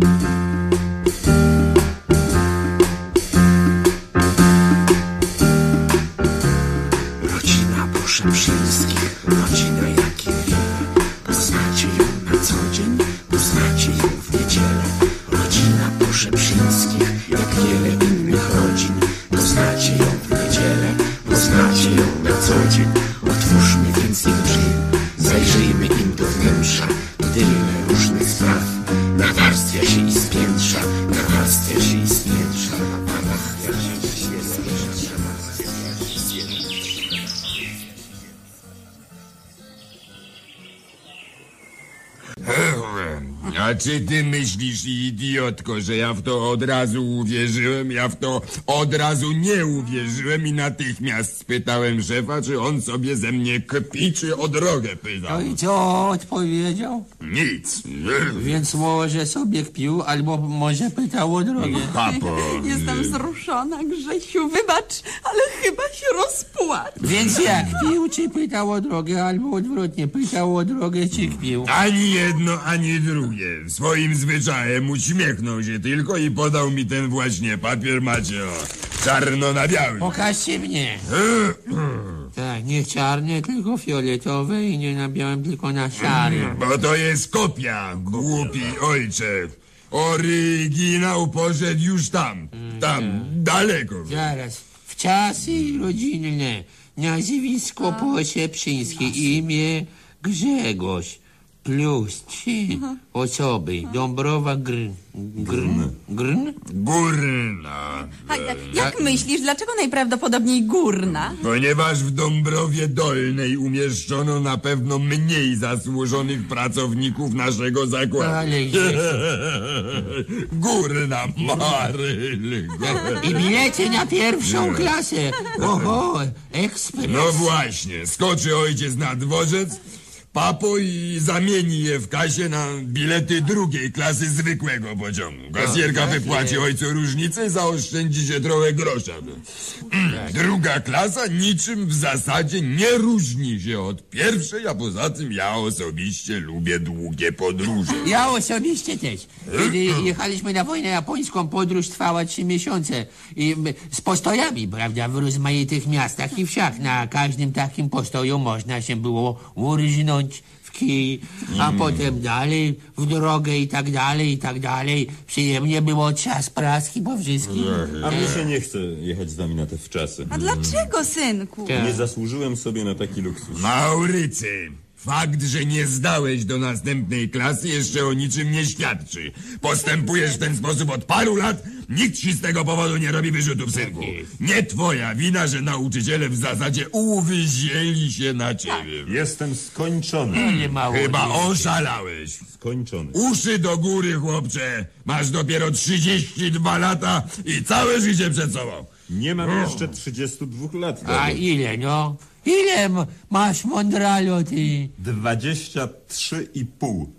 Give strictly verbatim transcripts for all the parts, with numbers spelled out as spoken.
Rodzina Poszeprzyńskich, rodzina jakich wiele. Poznacie ją na co dzień, poznacie ją w niedzielę. Rodzina Poszeprzyńskich, jak wiele innych rodzin. Poznacie ją w niedzielę, poznacie ją na co dzień. Otwórzmy więc ich drzwi, zajrzyjmy im do wnętrza. Tyle różnych spraw nawarstwia się i spiętrza, nawarstwia się i spiętrza, nawarstwia się i spiętrza, nawarstwia się i spiętrza. A czy ty myślisz, idiotko, że ja w to od razu uwierzyłem? Ja w to od razu nie uwierzyłem i natychmiast spytałem szefa, czy on sobie ze mnie kpi, czy o drogę pytał. No i co odpowiedział? Nic. Więc może sobie kpił, albo może pytał o drogę. Papo. Jestem wzruszona, Grzesiu, wybacz, ale chyba się rozpłaczę. Więc jak kpił, czy pytał o drogę, albo odwrotnie, pytał o drogę, czy kpił? Ani jedno, ani drugie. Swoim zwyczajem uśmiechnął się tylko i podał mi ten właśnie papier, macie, o, czarno na białym. Pokażcie mnie. Tak, nie czarne, tylko fioletowe i nie na białym, tylko na szarym. Bo to jest kopia, głupi ojcze. Oryginał poszedł już tam, tam, daleko. Zaraz, w czasy rodzinne, nazwisko Poszeprzyńskie, imię Grzegorz. Plus trzy osoby. Dąbrowa Grn. Grn? Grn? Górna. A, jak myślisz, dlaczego najprawdopodobniej Górna? Ponieważ w Dąbrowie Dolnej umieszczono na pewno mniej zasłużonych pracowników naszego zakładu. Ale Górna Maryl. i bilety na pierwszą klasę. Oho, ekspres. No właśnie, skoczy ojciec na dworzec, papo i zamieni je w kasie na bilety drugiej klasy zwykłego pociągu. Kasjerka wypłaci ojcu różnicę i zaoszczędzi się trochę grosza. Druga klasa niczym w zasadzie nie różni się od pierwszej, a poza tym ja osobiście lubię długie podróże. Ja osobiście też. Kiedy jechaliśmy na wojnę japońską, podróż trwała trzy miesiące. I m, z postojami, prawda, w rozmaitych miastach i wsiach. Na każdym takim postoju można się było urżnąć w kij, a mm. potem dalej w drogę i tak dalej, i tak dalej. Przyjemnie było, czas praski po wszystkim. A mnie się nie chce jechać z wami na te wczasy. A dlaczego, synku? Nie zasłużyłem sobie na taki luksus. Maurycy, fakt, że nie zdałeś do następnej klasy, jeszcze o niczym nie świadczy. Postępujesz w ten sposób od paru lat, nikt ci z tego powodu nie robi wyrzutów, synku. Nie twoja wina, że nauczyciele w zasadzie uwyzieli się na ciebie. Jestem skończony. Nie mało. Chyba oszalałeś. Skończony. Uszy do góry, chłopcze. Masz dopiero trzydzieści dwa lata i całe życie przed sobą. Nie mam jeszcze trzydziestu dwóch lat. A ile, no? Ile m- masz, mądralo, ty? Dwadzieścia trzy i pół.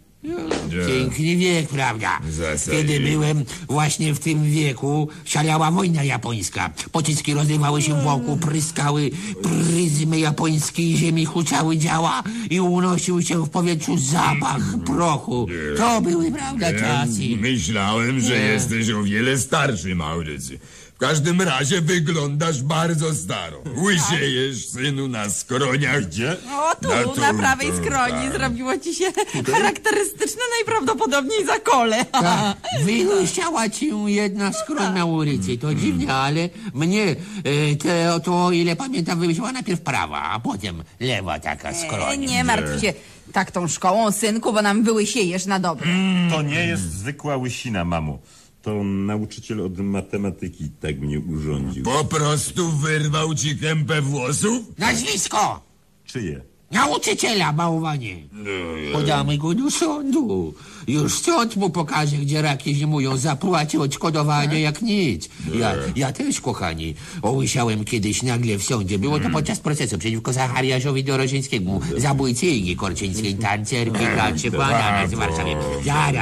Piękny wiek, prawda? Zasadzie. Kiedy byłem właśnie w tym wieku, szalała wojna japońska. Pociski rozrywały się wokół, pryskały pryzmy japońskiej ziemi, huczały działa i unosił się w powietrzu zapach prochu. To były, prawda, czasy. Myślałem, że jesteś o wiele starszy, Maurycy. W każdym razie wyglądasz bardzo staro. Łysiejesz, synu, na skroniach. Gdzie? O, tu, Na na, tu, prawej tu, skroni tak. zrobiło ci się charakterystyczne najprawdopodobniej zakole. Tak, wyluściała ci jedna skroń na ulicy. To dziwne, ale mnie, e, te, to o ile pamiętam, wyluściła najpierw prawa, a potem lewa taka skroń. Nie martw się tak tą szkołą, synku, bo nam wyłysiejesz na dobre. To nie jest zwykła łysina, mamo. To nauczyciel od matematyki tak mnie urządził. Po prostu wyrwał ci kępę włosów? Nazwisko! Czyje? Nauczyciela, bałwanie. Podamy go do sądu. Już sąd mu pokaże, gdzie raki zimują. Zapłaci odszkodowanie jak nic. Ja, ja też, kochani, ołysiałem kiedyś nagle w sądzie. Było to podczas procesu przeciwko Zachariaszowi Dorożeńskiemu, zabójcy Igi Korczyńskiej, tancerki, tańczy banana z Warszawy. Zaraz.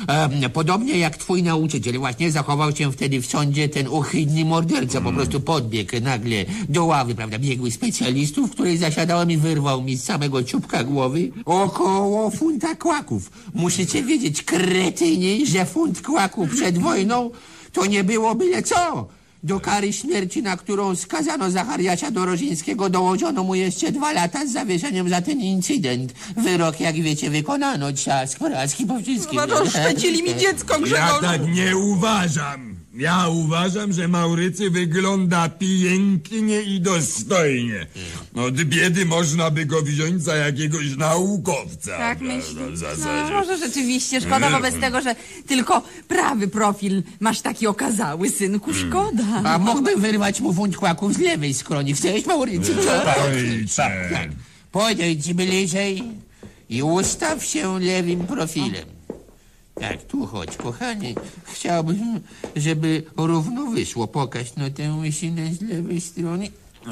E, podobnie jak twój nauczyciel właśnie zachował się wtedy w sądzie ten ohydny morderca. Po prostu podbiegł nagle do ławy, prawda, biegłych specjalistów, w której zasiadałem i wyrwał mi z samego czubka głowy około funta kłaków. Musicie wiedzieć, kretyni, że funt kłaków przed wojną to nie było byle co. Do kary śmierci, na którą skazano Zachariasza Dorożyńskiego, dołożono mu jeszcze dwa lata z zawieszeniem za ten incydent. Wyrok, jak wiecie, wykonano. Trzask, porażki po wszystkim. Chyba oszczędzili mi dziecko, Ja Grzegorzu. tak nie uważam. Ja uważam, że Maurycy wygląda pięknie i dostojnie. Od biedy można by go wziąć za jakiegoś naukowca. Tak prawda, myślisz? w No, zasadzie. może rzeczywiście szkoda wobec tego, że tylko prawy profil masz taki okazały, synku, szkoda. A mógłbym wyrwać mu funt kłaków z lewej skroni. Chcesz, Maurycy? Ojcze. Podejdź bliżej i ustaw się lewym profilem. Tak, tu chodź, kochanie. Chciałbym, żeby równo wyszło. Pokaż no tę łysinę z lewej strony.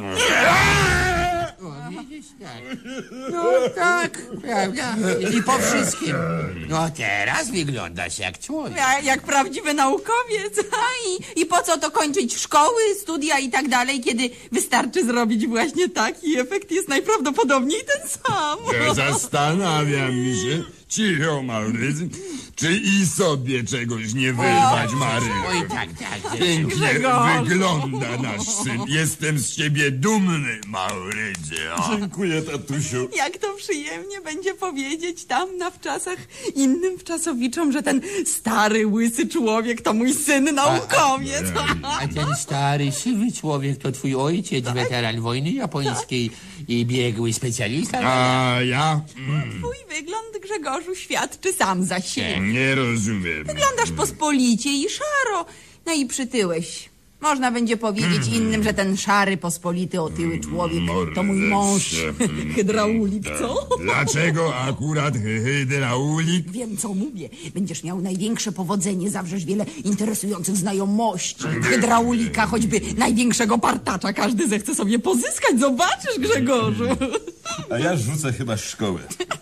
O, widzisz, tak. No tak, prawda. I po wszystkim. No teraz wyglądasz jak człowiek. Ja, jak prawdziwy naukowiec. A i, I po co to kończyć szkoły, studia i tak dalej, kiedy wystarczy zrobić właśnie taki efekt, jest najprawdopodobniej ten sam. Ja zastanawiam się, cicho Maurycy, czy i sobie czegoś nie wyrwać, Mary. Oj, tak, tak. Pięknie Grzegorzu. wygląda nasz syn. Jestem z ciebie dumny, Maurycy. O. Dziękuję, tatusiu. Jak to przyjemnie będzie powiedzieć tam na wczasach innym wczasowiczom, że ten stary, łysy człowiek to mój syn naukowiec. A ten stary, siwy człowiek to twój ojciec, weteran wojny japońskiej i biegły specjalista. A ja mm, Twój wygląd, Grzegorzu, świadczy sam za siebie. nie rozumiem. Wyglądasz pospolicie i szaro. No i przytyłeś. Można będzie powiedzieć innym, że ten szary, pospolity, otyły człowiek to mój mąż, hydraulik, co? Dlaczego akurat hy- hydraulik? Wiem, co mówię. Będziesz miał największe powodzenie, zawrzesz wiele interesujących znajomości. Hydraulika, choćby największego partacza, każdy zechce sobie pozyskać. Zobaczysz, Grzegorzu. A ja rzucę chyba szkołę.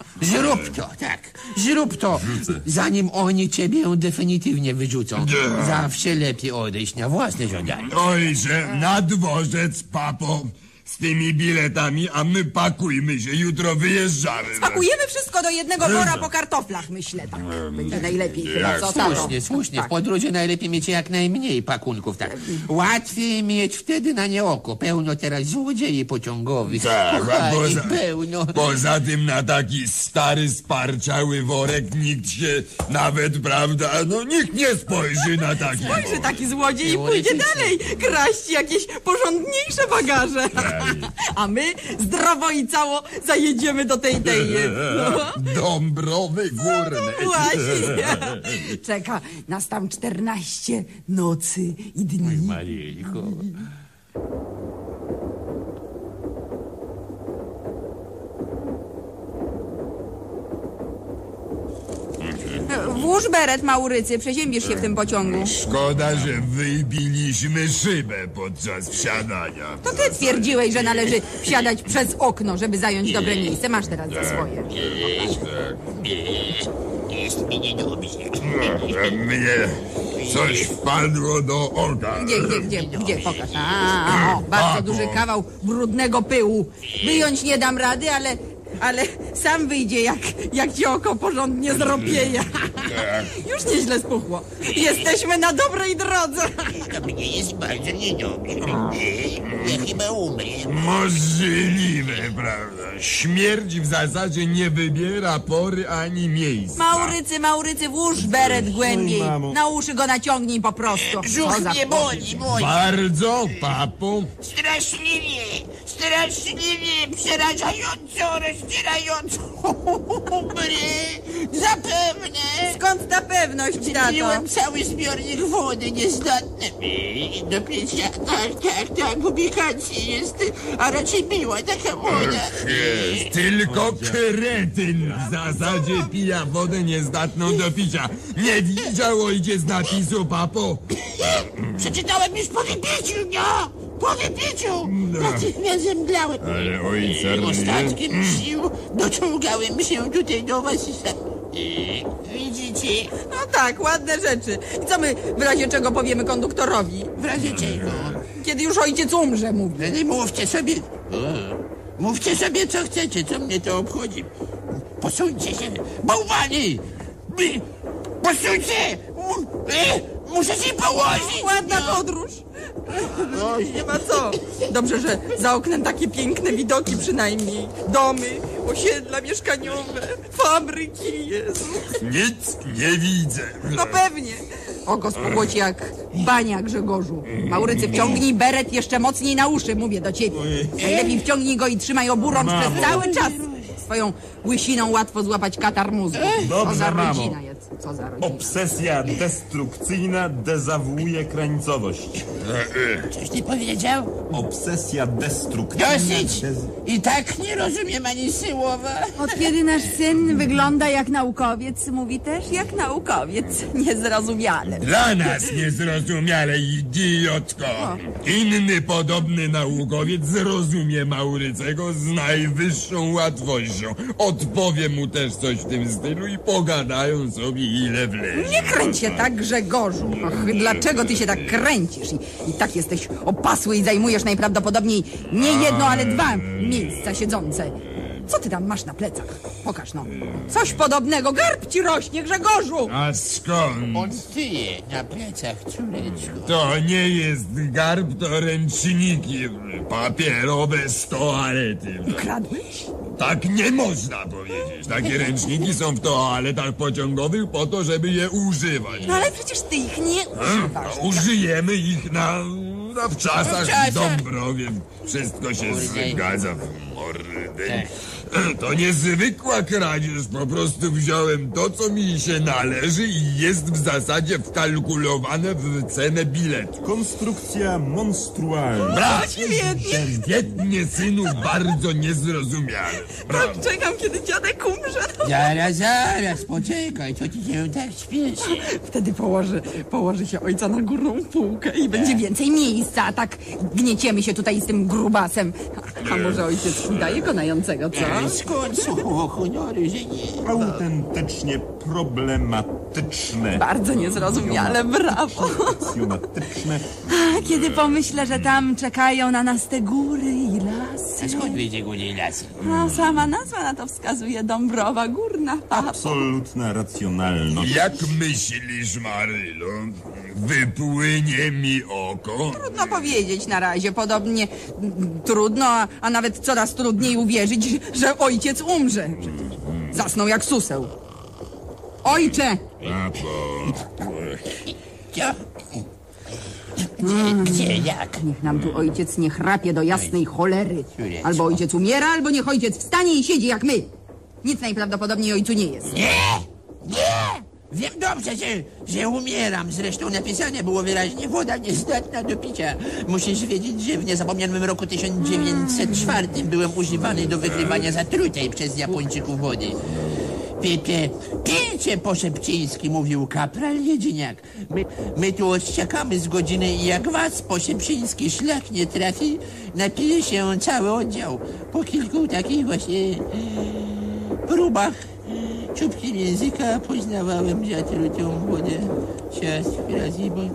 Zrób to, tak. Zrób to, zanim oni ciebie definitywnie wyrzucą. Zawsze lepiej odejść na własne żądanie. Ojcze, na dworzec, papo, z tymi biletami, a my pakujmy się, jutro wyjeżdżamy. Pakujemy wszystko do jednego wora po kartoflach, myślę. Tak będzie najlepiej chyba, co, tato? Słusznie, słusznie. W Tak. podróży najlepiej mieć jak najmniej pakunków, tak. Łatwiej mieć wtedy na nie oko. Pełno teraz złodziei pociągowych. Tak, a Kochani, poza, pełno. poza tym na taki stary, sparciały worek nikt się nawet, prawda, no nikt nie spojrzy na taki Spojrzy worek. taki złodziej i pójdzie dalej kraść jakieś porządniejsze bagaże. A my zdrowo i cało zajedziemy do tej tej. No. Dąbrowy Górny. Właśnie. Czeka nas tam czternaście nocy i dni. Maryjko. Włóż beret, Maurycy, przeziębisz się w tym pociągu. Szkoda, że wybiliśmy szybę podczas wsiadania. To ty twierdziłeś, że należy wsiadać przez okno, żeby zająć dobre miejsce. Masz teraz za swoje. Jest mi niedobrze. Mnie coś wpadło do oka. Gdzie, gdzie, gdzie, gdzie? Pokaż. A, o, bardzo Papo. duży kawał brudnego pyłu. Wyjąć nie dam rady, ale... Ale sam wyjdzie, jak, jak ci oko porządnie zropieje. Już nieźle spuchło. Jesteśmy na dobrej drodze. To mnie jest bardzo niedobrze. Ja chyba umrę. Możliwe, prawda? Śmierć w zasadzie nie wybiera pory ani miejsca. Maurycy, Maurycy, włóż beret głębiej. mamo. Na uszy go naciągnij po prostu. Brzuch Co za mnie boli, boli. Bardzo, papo. Straszliwie, straszliwie, przerażająco, rozdzierająco. Umrę, zapewne. Skąd ta pewność, tato? Piłem cały zbiornik wody niezdatny do picia. Tak, tak, tak, w ubikacji jest, a raczej była taka woda. Jest tylko kretyn w zasadzie pija wodę niezdatną do picia. Nie widział ojciec napisu, papo? Przeczytałem już po wypiciu, no! Po wypiciu! Natychmiast zemdlałem. Ale ojca Ostatkiem sił doczołgałem się tutaj do was i sa... I widzicie? No tak, ładne rzeczy. I co my w razie czego powiemy konduktorowi? W razie czego? Kiedy już ojciec umrze, mówi. Nie mówcie sobie... O, mówcie sobie, co chcecie, co mnie to obchodzi. Posuńcie się, bałwani! By- Posuńcie! Mu- e, Muszę się położyć! Ładna No. podróż. Nie ma co. Dobrze, że za oknem takie piękne widoki przynajmniej. Domy, osiedla mieszkaniowe, fabryki, Jezu. Nic nie widzę. No pewnie. Oko spogłoci jak bania, Grzegorzu. Maurycy, wciągnij beret jeszcze mocniej na uszy, mówię do ciebie. Najlepiej wciągnij go i trzymaj oburącz przez cały czas. Swoją łysiną łatwo złapać katar mózgu. Co Dobrze, za mamo. rodzina jest. Co za rodzina. Obsesja destrukcyjna dezawuuje krańcowość. Coś ty powiedział? Obsesja destrukcyjna... Dosyć! Dez... I tak nie rozumiem ani słowa. Od kiedy nasz syn wygląda jak naukowiec, mówi też jak naukowiec. Niezrozumiale. Dla nas niezrozumiale, idiotko. Inny podobny naukowiec zrozumie Maurycego z najwyższą łatwością. Odpowie mu też coś w tym stylu i pogadają sobie ile wlezie. Nie kręć się tak, Grzegorzu. Och, dlaczego ty się tak kręcisz? I, I tak jesteś opasły i zajmujesz najprawdopodobniej nie jedno, ale dwa miejsca siedzące. Co ty tam masz na plecach? Pokaż no. Coś podobnego. Garb ci rośnie, Grzegorzu! A skąd? On tyje na plecach, córeczko. To nie jest garb, to ręczniki papierowe z toalety. Kradłeś? Tak nie można powiedzieć. Takie ręczniki są w toaletach pociągowych po to, żeby je używać. No ale przecież ty ich nie Hmm? używasz. A użyjemy ich na, na wczasach W czasach. w Dąbrowie. Wszystko się Kurde. zgadza w mordę. To niezwykła kradzież. Po prostu wziąłem to, co mi się należy i jest w zasadzie wkalkulowane w cenę biletu. Konstrukcja monstrualna. Brawo! świetnie. Świetnie, synu, bardzo niezrozumiale. Brawo. Tak czekam, kiedy dziadek umrze. Zaraz, zaraz, poczekaj, co ci się tak śpieszy? Wtedy położy, położy się ojca na górną półkę i będzie więcej miejsca, a tak gnieciemy się tutaj z tym grubasem. A może ojciec udaje konającego, co? Ale skąd słowo honoru, że nie? Autentycznie problematyczne. Bardzo niezrozumiale, brawo. Pasjonatyczne. A kiedy pomyślę, że tam czekają na nas te góry i lasy. A skąd wyjdzie góry lasy? A sama nazwa na to wskazuje, Dąbrowa Górna. Absolutna racjonalność. Jak myślisz, Marylo? Wypłynie mi oko? Trudno powiedzieć na razie, podobnie mm, trudno, a, a nawet coraz trudniej uwierzyć, że ojciec umrze. Zasnął jak suseł. Ojcze! Papo. Co? Gdzie, gdzie, jak? Niech nam tu ojciec nie chrapie do jasnej cholery. Córeczko. Albo ojciec umiera, albo niech ojciec wstanie i siedzi jak my. Nic najprawdopodobniej ojcu nie jest. Nie! Nie! Wiem dobrze, że, że umieram. Zresztą napisane było wyraźnie, woda niezdatna do picia. Musisz wiedzieć, że w niezapomnianym roku tysiąc dziewięćset czwartym byłem używany do wykrywania zatrutej przez Japończyków wody. Pie, pijcie po szepciński, mówił kapral Jedziniak. My, my tu odściekamy z godziny i jak was po szepciński szlak nie trafi, napije się cały oddział. Po kilku takich właśnie próbach czubkiem języka poznawałem zatrutą wodę. Ciast, razy, bo...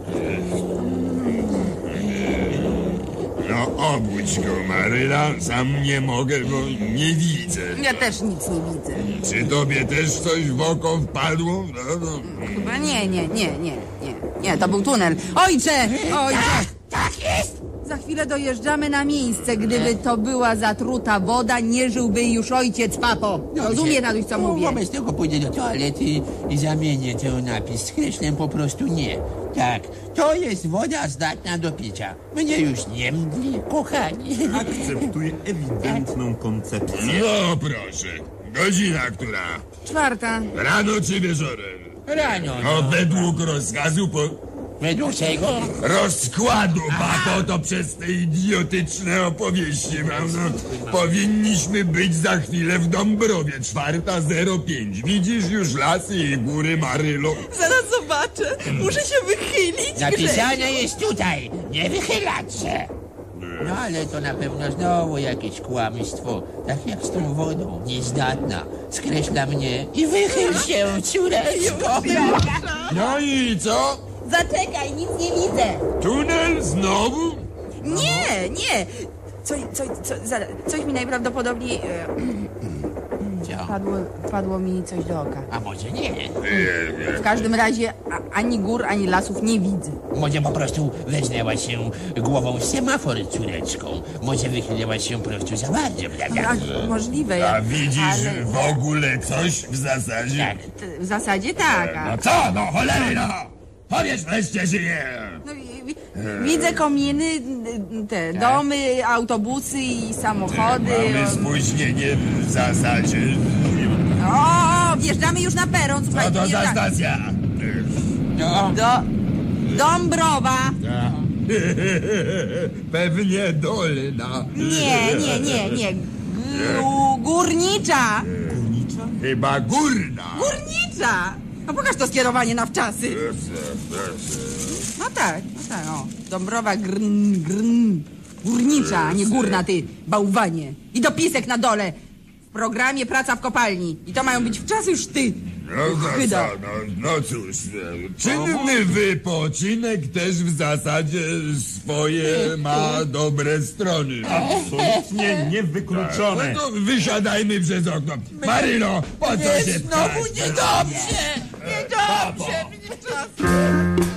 No obudź go, Maryla. Sam nie mogę, bo nie widzę. Ja też nic nie widzę. Czy tobie też coś w oko wpadło? No, no. Chyba nie, nie, nie, nie, nie. Nie, to był tunel. Ojcze! Ojcze! Tak jest! Za chwilę dojeżdżamy na miejsce. Gdyby to była zatruta woda, nie żyłby już ojciec, papo. Rozumie tatuś, co mówię. Wobec tego pójdę do toalety i zamienię ten napis. Skreślę po prostu nie. Tak, to jest woda zdatna do picia. Mnie już nie mdli, kochani. Akceptuje ewidentną koncepcję. No proszę. Godzina która? Czwarta. Rano czy wieczorem? Rano, No no. według rozkazu po... Według czego? Rozkładu, papo, to przez te idiotyczne opowieści mam, no. Powinniśmy być za chwilę w Dąbrowie, czwarta zero pięć. Widzisz już lasy i góry, Marylo? Zaraz zobaczę. Muszę się wychylić. Napisane jest tutaj. Nie wychylać się. No ale to na pewno znowu jakieś kłamstwo. Tak jak z tą wodą, niezdatna. Skreśla mnie i wychyl się, córeczko. No i co? Zaczekaj, nic nie widzę. Tunel znowu? Nie, nie. Coś, coś, coś, zaraz, coś mi najprawdopodobniej... E, Co? padło, padło mi coś do oka. A może nie? W każdym razie a, ani gór, ani lasów nie widzę. Może po prostu weźnęła się głową w semafor, córeczką. Może wychyliłaś się po prostu za bardzo, prawda? A, możliwe. A ja- widzisz ale- w ogóle coś w zasadzie? Tak. t- W zasadzie tak. A, No co, no cholera! Powiedz wreszcie, że nie! no, wi- wi- widzę kominy, te domy, autobusy i samochody. Mamy spóźnienie w zasadzie. O, wjeżdżamy już na peron. Co Słuchaj, to za wjeżdżamy. stacja? No, Do... Dąbrowa. Pewnie dolna. Nie, nie, nie, nie. Gó- Górnicza. Chyba górna. Górnicza. No pokaż to skierowanie na wczasy. No tak, no tak, o. Dąbrowa grn, grn. Górnicza, a nie górna, ty, bałwanie. I dopisek na dole. W programie praca w kopalni. I to mają być wczasy już ty. No, no, Chyba. co, no, no cóż, e, czynny wypoczynek też w zasadzie swoje ma dobre strony. Absolutnie niewykluczone. No to wysiadajmy przez okno. Marylo, po co się znowu pchać? niedobrze! Niedobrze!